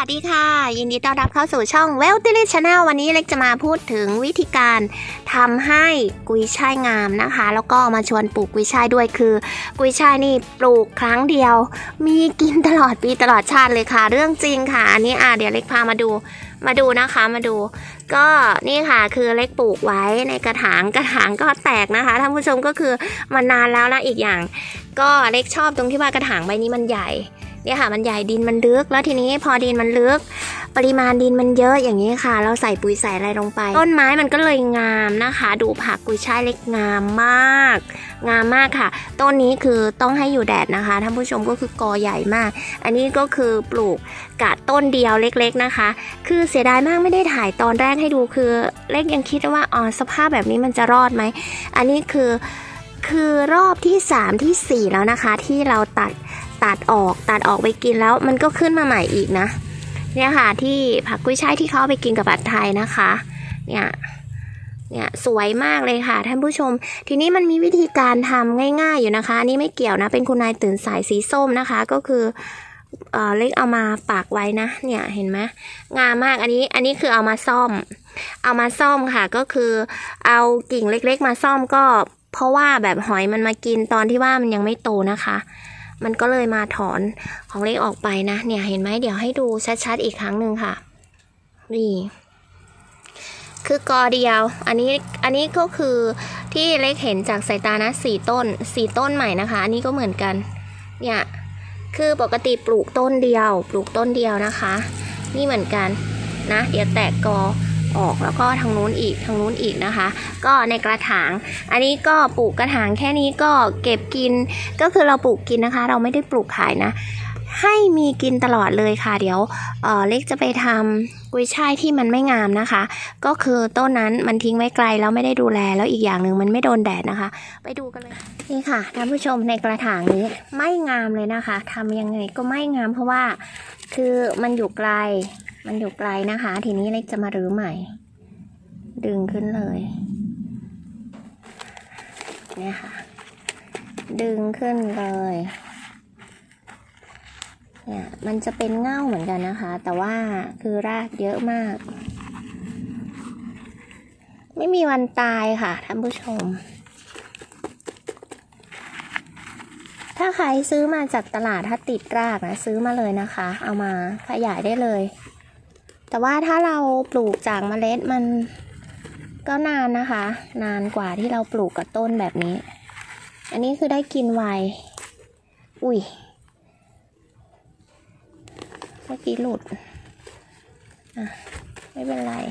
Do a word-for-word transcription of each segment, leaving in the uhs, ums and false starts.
ดีค่ะยินดีต้อนรับเข้าสู่ช่อง Wealthy Channel วันนี้เล็กจะมาพูดถึงวิธีการทำให้กุยช่ายงามนะคะแล้วก็มาชวนปลูกกุยช่ายด้วยคือกุยช่ายนี่ปลูกครั้งเดียวมีกินตลอดปีตลอดชาติเลยค่ะเรื่องจริงค่ะอันนี้อ่ะเดี๋ยวเล็กพามาดูมาดูนะคะมาดูก็นี่ค่ะคือเล็กปลูกไว้ในกระถางกระถางก็แตกนะคะท่านผู้ชมก็คือมันนานแล้วนะอีกอย่างก็เล็กชอบตรงที่ว่ากระถางใบนี้มันใหญ่เนี่ยค่ะมันใหญ่ดินมันลึกแล้วทีนี้พอดินมันลึกปริมาณดินมันเยอะอย่างนี้ค่ะเราใส่ปุ๋ยใส่อะไรลงไปต้นไม้มันก็เลยงามนะคะดูผักกุยช่ายเล็กงามมากงามมากค่ะต้นนี้คือต้องให้อยู่แดดนะคะท่านผู้ชมก็คือกอใหญ่มากอันนี้ก็คือปลูกกะต้นเดียวเล็กๆนะคะคือเสียดายมากไม่ได้ถ่ายตอนแรกให้ดูคือเล็กยังคิดว่าอ๋อสภาพแบบนี้มันจะรอดไหมอันนี้คือคือรอบที่สามที่สี่แล้วนะคะที่เราตัดตัดออกตัดออกไปกินแล้วมันก็ขึ้นมาใหม่อีกนะเนี่ยค่ะที่ผักกุ้ยช่ายที่เขาไปกินกับผัดไทยนะคะเนี่ยเนี่ยสวยมากเลยค่ะท่านผู้ชมทีนี้มันมีวิธีการทำง่ายๆอยู่นะคะอันนี้ไม่เกี่ยวนะเป็นคุณนายตื่นสายสีส้มนะคะก็คือเอ่อเล็กเอามาปักไว้นะเนี่ยเห็นไหมงามมากอันนี้อันนี้คือเอามาซ่อมเอามาซ่อมค่ะก็คือเอากิ่งเล็กๆมาซ่อมก็เพราะว่าแบบหอยมันมากินตอนที่ว่ามันยังไม่โตนะคะมันก็เลยมาถอนของเล็กออกไปนะเนี่ยเห็นไหมเดี๋ยวให้ดูชัดๆอีกครั้งหนึ่งค่ะนี่คือกอเดียวอันนี้อันนี้ก็คือที่เล็กเห็นจากสายตานะสี่ต้นสี่ต้นใหม่นะคะอันนี้ก็เหมือนกันเนี่ยคือปกติปลูกต้นเดียวปลูกต้นเดียวนะคะนี่เหมือนกันนะเดี๋ยวแตกกอออกแล้วก็ทางนู้นอีกทางนู้นอีกนะคะก็ในกระถางอันนี้ก็ปลูกกระถางแค่นี้ก็เก็บกินก็คือเราปลูกกินนะคะเราไม่ได้ปลูกขายนะให้มีกินตลอดเลยค่ะเดี๋ยวเอ่อเล็กจะไปทำกุยช่ายที่มันไม่งามนะคะก็คือต้นนั้นมันทิ้งไว้ไกลแล้วไม่ได้ดูแลแล้วอีกอย่างหนึ่งมันไม่โดนแดดนะคะไปดูกันเลยนี่ค่ะท่านผู้ชมในกระถางนี้ไม่งามเลยนะคะทำยังไงก็ไม่งามเพราะว่าคือมันอยู่ไกลมันอยู่ไกลนะคะทีนี้เล็กจะมารื้อใหม่ดึงขึ้นเลยเนี่ยค่ะดึงขึ้นเลยเนี่ยมันจะเป็นเง่าเหมือนกันนะคะแต่ว่าคือรากเยอะมากไม่มีวันตายค่ะท่านผู้ชมถ้าใครซื้อมาจากตลาดถ้าติดรากนะซื้อมาเลยนะคะเอามาขยายได้เลยแต่ว่าถ้าเราปลูกจากเมล็ดมันก็นานนะคะนานกว่าที่เราปลูกกับต้นแบบนี้อันนี้คือได้กินไวอุ้ยเมื่อกี้หลุดอ่ะไม่เป็นไร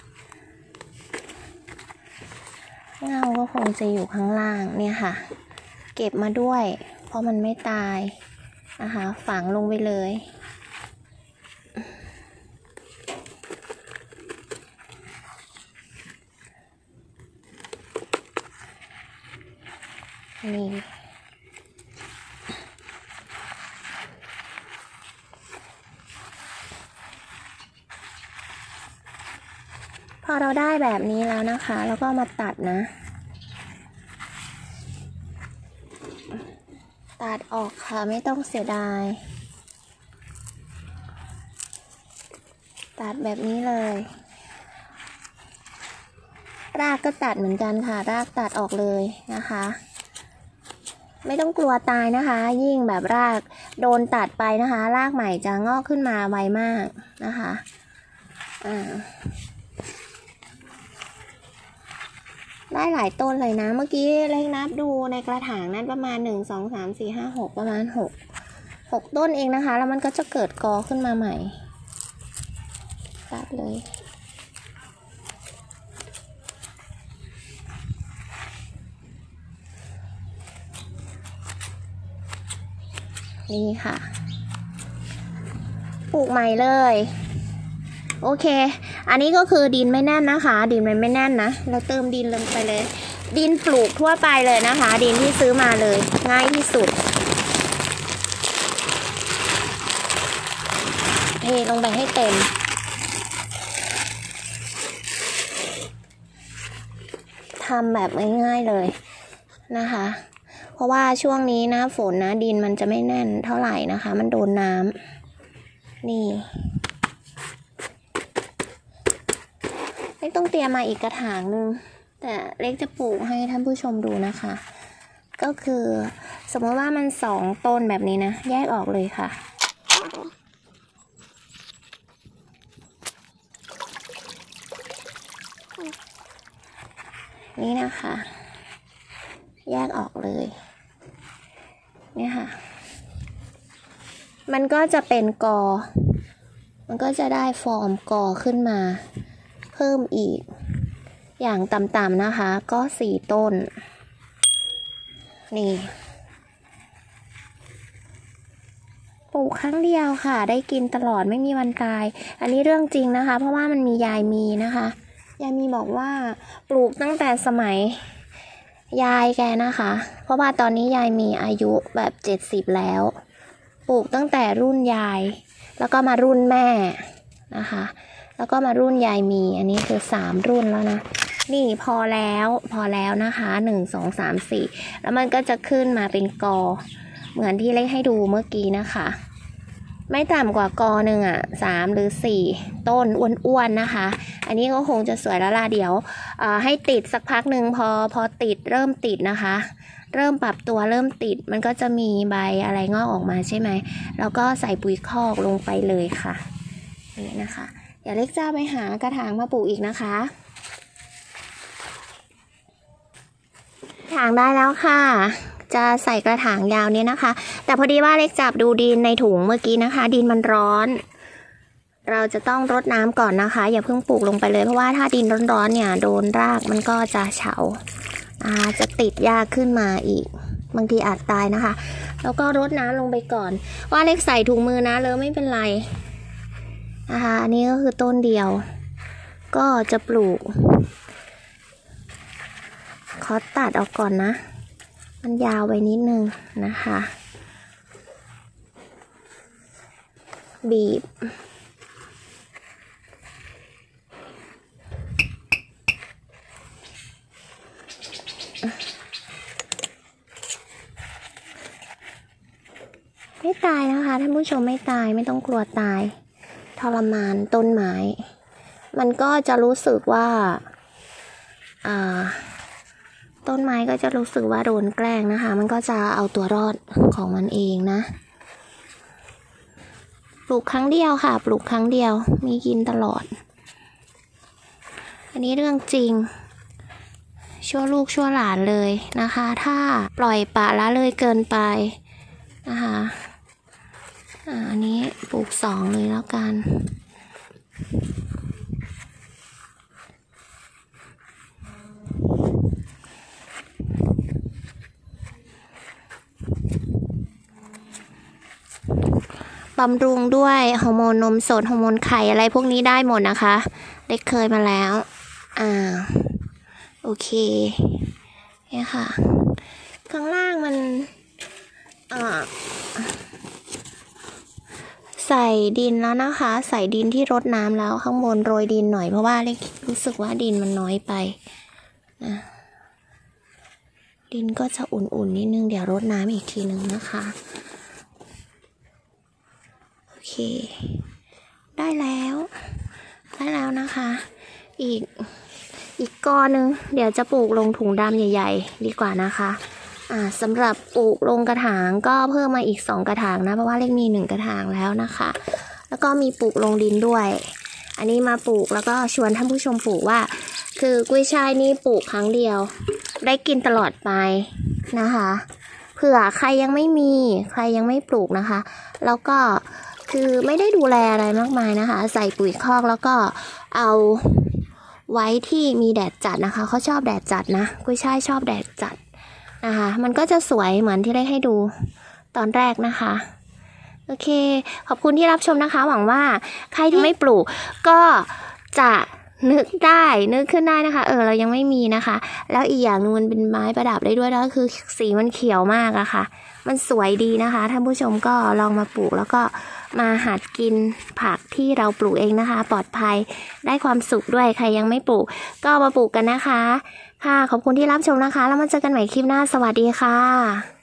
เงาก็คงจะอยู่ข้างล่างเนี่ยค่ะเก็บมาด้วยเพราะมันไม่ตายนะคะฝังลงไปเลยนี่พอเราได้แบบนี้แล้วนะคะแล้วก็มาตัดนะตัดออกค่ะไม่ต้องเสียดายตัดแบบนี้เลยรากก็ตัดเหมือนกันค่ะรากตัดออกเลยนะคะไม่ต้องกลัวตายนะคะยิ่งแบบรากโดนตัดไปนะคะรากใหม่จะงอกขึ้นมาไวมากนะคะอ่าได้หลายต้นเลยนะเมื่อกี้เล็กนับดูในกระถางนั้นประมาณหนึ่งสองสามสี่ห้าหกประมาณหกหกต้นเองนะคะแล้วมันก็จะเกิดกอขึ้นมาใหม่ตัดเลยนี่ค่ะปลูกใหม่เลยโอเคอันนี้ก็คือดินไม่แน่นนะคะดินมันไม่แน่นนะเราเติมดินลงไปเลยดินปลูกทั่วไปเลยนะคะดินที่ซื้อมาเลยง่ายที่สุดเทลงไปให้เต็มทำแบบง่ายๆเลยนะคะเพราะว่าช่วงนี้นะฝนนะดินมันจะไม่แน่นเท่าไหร่นะคะมันโดนน้ำนี่ต้องเตรียมมาอีกกระถางนึงแต่เล็กจะปลูกให้ท่านผู้ชมดูนะคะก็คือสมมติว่ามันสองต้นแบบนี้นะแยกออกเลยค่ะนี่นะคะแยกออกเลยเนี่ยค่ะมันก็จะเป็นกอมันก็จะได้ฟอร์มกอขึ้นมาเพิ่มอีกอย่างต่ำๆนะคะก็สี่ต้นนี่ปลูกครั้งเดียวค่ะได้กินตลอดไม่มีวันตายอันนี้เรื่องจริงนะคะเพราะว่ามันมียายมีนะคะยายมีบอกว่าปลูกตั้งแต่สมัยยายแกนะคะเพราะว่าตอนนี้ยายมีอายุแบบเจ็ดสิบแล้วปลูกตั้งแต่รุ่นยายแล้วก็มารุ่นแม่นะคะแล้วก็มารุ่นยายมีอันนี้คือสามรุ่นแล้วนะนี่พอแล้วพอแล้วนะคะหนึ่งสองสามสี่แล้วมันก็จะขึ้นมาเป็นกอเหมือนที่เล็กให้ดูเมื่อกี้นะคะไม่ต่ำกว่ากอหนึ่งอ่ะสามหรือสี่ต้นอ้วนๆนะคะอันนี้ก็คงจะสวยแล้วล่ะเดี๋ยวให้ติดสักพักหนึ่งพอพอติดเริ่มติดนะคะเริ่มปรับตัวเริ่มติดมันก็จะมีใบอะไรงอกออกมาใช่ไหมแล้วก็ใส่ปุ๋ยคอกลงไปเลยค่ะนี่นะคะเดี๋ยวเล็กจะไปหากระถางมาปลูกอีกนะคะถางได้แล้วค่ะจะใส่กระถางยาวนี้นะคะแต่พอดีว่าเล็กจับดูดินในถุงเมื่อกี้นะคะดินมันร้อนเราจะต้องรดน้ำก่อนนะคะอย่าเพิ่งปลูกลงไปเลยเพราะว่าถ้าดินร้อนๆเนี่ยโดนรากมันก็จะเฉาอาจะติดยากขึ้นมาอีกบางทีอาจตายนะคะแล้วก็รดน้ำลงไปก่อนว่าเล็กใส่ถุงมือนะเลยไม่เป็นไรนะคะอันนี้ก็คือต้นเดียวก็จะปลูกขอตัดออกก่อนนะมันยาวไปนิดนึงนะคะบีบไม่ตายนะคะท่านผู้ชมไม่ตายไม่ต้องกลัวตายทรมานต้นไม้มันก็จะรู้สึกว่าอ่าต้นไม้ก็จะรู้สึกว่าโดนแกล้งนะคะมันก็จะเอาตัวรอดของมันเองนะปลูกครั้งเดียวค่ะปลูกครั้งเดียวมีกินตลอดอันนี้เรื่องจริงชั่วลูกชั่วหลานเลยนะคะถ้าปล่อยปละละเลยเกินไปนะคะอันนี้ปลูกสองเลยแล้วกันบำรุงด้วยฮอร์โมนนมสดฮอร์โมนไข่อะไรพวกนี้ได้หมดนะคะเล็กเคยมาแล้วอ่าโอเคนี่ค่ะข้างล่างมันอ่าใส่ดินแล้วนะคะใส่ดินที่รดน้ำแล้วข้างบนโรยดินหน่อยเพราะว่าเล็กรู้สึกว่าดินมันน้อยไปนะดินก็จะอุ่นๆนิดนึงเดี๋ยวรดน้ำอีกทีนึงนะคะโอเคได้แล้วได้แล้วนะคะอีกอีกก้อนนึงเดี๋ยวจะปลูกลงถุงดำใหญ่ๆดีกว่านะคะอ่าสำหรับปลูกลงกระถางก็เพิ่มมาอีกสองกระถางนะเพราะว่าเล็กมีหนึ่งกระถางแล้วนะคะแล้วก็มีปลูกลงดินด้วยอันนี้มาปลูกแล้วก็ชวนท่านผู้ชมปลูกว่าคือกุ้ยช่ายนี่ปลูกครั้งเดียวได้กินตลอดไปนะคะเผื่อใครยังไม่มีใครยังไม่ปลูกนะคะแล้วก็คือไม่ได้ดูแลอะไรมากมายนะคะใส่ปุ๋ยคอกแล้วก็เอาไว้ที่มีแดดจัดนะคะเขาชอบแดดจัดนะกุ้ยช่ายชอบแดดจัดนะคะมันก็จะสวยเหมือนที่ได้ให้ดูตอนแรกนะคะโอเคขอบคุณที่รับชมนะคะหวังว่าใครที่ไม่ปลูกก็จะนึกได้นึกขึ้นได้นะคะเออเรายังไม่มีนะคะแล้วอีกอย่างนึงมันเป็นไม้ประดับได้ด้วยนะคือสีมันเขียวมากอะค่ะมันสวยดีนะคะท่านผู้ชมก็ลองมาปลูกแล้วก็มาหัดกินผักที่เราปลูกเองนะคะปลอดภัยได้ความสุขด้วยใครยังไม่ปลูกก็มาปลูกกันนะคะค่ะขอบคุณที่รับชมนะคะแล้วมาเจอกันใหม่คลิปหน้าสวัสดีค่ะ